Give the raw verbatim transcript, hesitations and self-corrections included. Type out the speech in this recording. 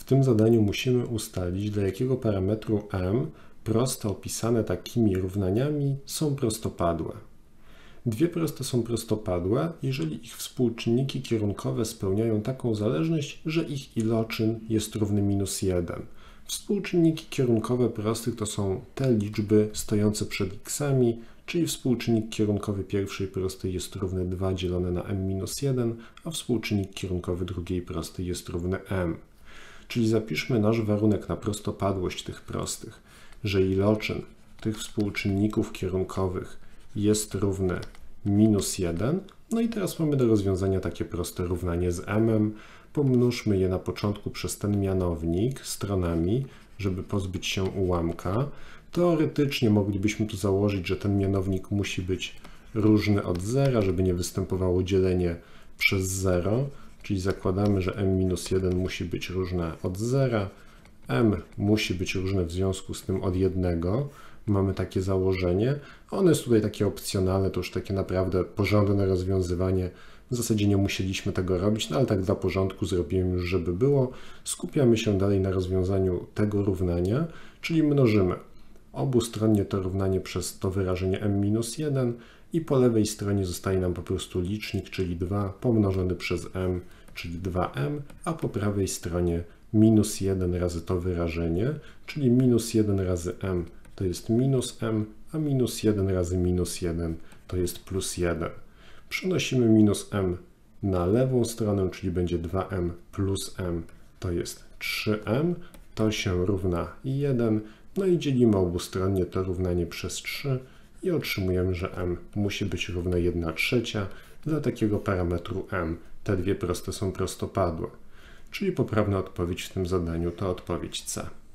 tym zadaniu musimy ustalić, dla jakiego parametru m proste opisane takimi równaniami są prostopadłe. Dwie proste są prostopadłe, jeżeli ich współczynniki kierunkowe spełniają taką zależność, że ich iloczyn jest równy minus jeden. Współczynniki kierunkowe prostych to są te liczby stojące przed x'ami, czyli współczynnik kierunkowy pierwszej prostej jest równy dwa dzielone na m minus jeden, a współczynnik kierunkowy drugiej prostej jest równy m. Czyli zapiszmy nasz warunek na prostopadłość tych prostych, że iloczyn tych współczynników kierunkowych jest równy minus jeden. No i teraz mamy do rozwiązania takie proste równanie z m. Pomnóżmy je na początku przez ten mianownik stronami, żeby pozbyć się ułamka. Teoretycznie moglibyśmy tu założyć, że ten mianownik musi być różny od zera, żeby nie występowało dzielenie przez zero, czyli zakładamy, że m minus jeden musi być różne od zera, m musi być różne w związku z tym od jednego. Mamy takie założenie. Ono jest tutaj takie opcjonalne, to już takie naprawdę porządne rozwiązywanie. W zasadzie nie musieliśmy tego robić, no ale tak dla porządku zrobiłem już, żeby było. Skupiamy się dalej na rozwiązaniu tego równania, czyli mnożymy obustronnie to równanie przez to wyrażenie m minus jeden i po lewej stronie zostaje nam po prostu licznik, czyli dwa pomnożony przez m, czyli dwa m, a po prawej stronie minus jeden razy to wyrażenie, czyli minus jeden razy m to jest minus m, a minus jeden razy minus jeden to jest plus jeden. Przenosimy minus m na lewą stronę, czyli będzie dwa m plus m to jest trzy m, to się równa jeden, no i dzielimy obustronnie to równanie przez trzy i otrzymujemy, że m musi być równe jedna trzecia. Dla takiego parametru m te dwie proste są prostopadłe, czyli poprawna odpowiedź w tym zadaniu to odpowiedź C.